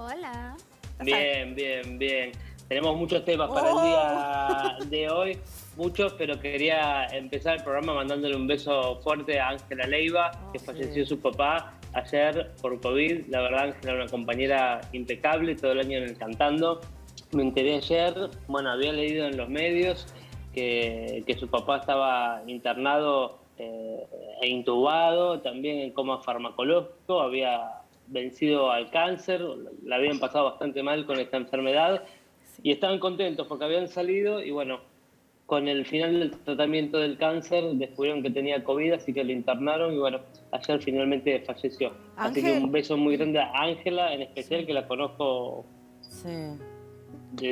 Hola. Bien, bien, bien. Tenemos muchos temas para el día de hoy, muchos, pero quería empezar el programa mandándole un beso fuerte a Ángela Leiva, que falleció su papá ayer por COVID. La verdad, Ángela era una compañera impecable, todo el año en el cantando. Me enteré ayer, bueno, había leído en los medios que su papá estaba internado e intubado, también en coma farmacológico, había vencido al cáncer, la habían pasado bastante mal con esta enfermedad y estaban contentos porque habían salido y bueno, con el final del tratamiento del cáncer descubrieron que tenía COVID, así que lo internaron y bueno, ayer finalmente falleció. Así que un Ángel. beso muy grande a Ángela, en especial, Sí. que la conozco Sí. de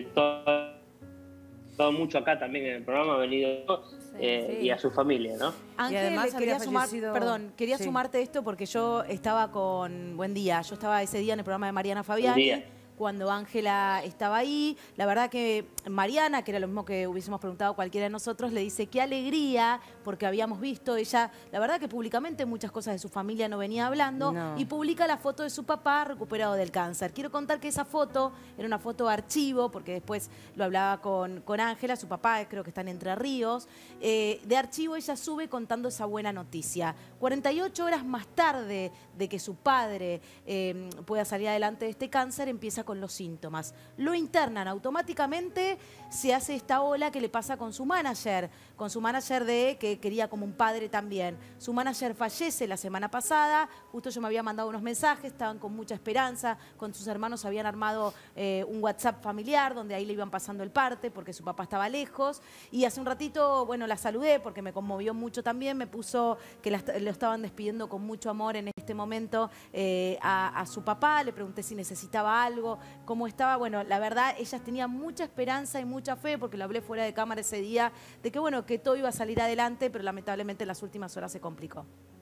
todo mucho acá también en el programa, ha venido y a su familia, ¿no? Y además Ángel, quería había sumar, fallecido... perdón, quería Sí. sumarte esto porque yo estaba con Buen Día. Yo estaba ese día en el programa de Mariana Buen Fabiani, día. cuando Ángela estaba ahí. La verdad que Mariana, que era lo mismo que hubiésemos preguntado cualquiera de nosotros, le dice qué alegría, porque habíamos visto ella, la verdad que públicamente muchas cosas de su familia no venía hablando, No. y publica la foto de su papá recuperado del cáncer. Quiero contar que esa foto era una foto de archivo, porque después lo hablaba con Ángela, su papá creo que está en Entre Ríos. De archivo ella sube contando esa buena noticia. 48 horas más tarde de que su padre pueda salir adelante de este cáncer, empieza con los síntomas. Lo internan automáticamente, se hace esta ola que le pasa con su manager de que quería como un padre también. Su manager fallece la semana pasada, justo yo me había mandado unos mensajes, estaban con mucha esperanza, con sus hermanos habían armado un WhatsApp familiar donde ahí le iban pasando el parte porque su papá estaba lejos, y hace un ratito, bueno, la saludé porque me conmovió mucho también, me puso que lo estaban despidiendo con mucho amor en este momento a su papá, le pregunté si necesitaba algo, cómo estaba. Bueno, la verdad, ellas tenían mucha esperanza y mucha fe, porque lo hablé fuera de cámara ese día, de que bueno, que todo iba a salir adelante, pero lamentablemente en las últimas horas se complicó.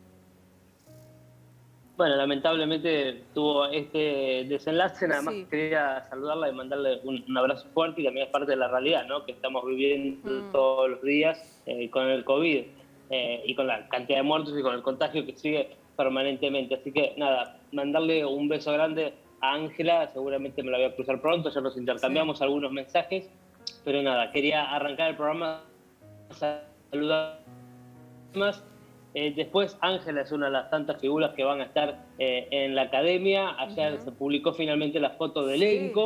Bueno, lamentablemente tuvo este desenlace, nada más Sí. quería saludarla y mandarle un abrazo fuerte, y también es parte de la realidad, ¿no?, que estamos viviendo todos los días con el COVID y con la cantidad de muertos y con el contagio que sigue permanentemente. Así que nada, mandarle un beso grande a Ángela, seguramente me la voy a cruzar pronto, ya nos intercambiamos algunos mensajes, pero nada, quería arrancar el programa saludando más. Después, Ángela es una de las tantas figuras que van a estar en la academia. Ayer se publicó finalmente la foto del elenco.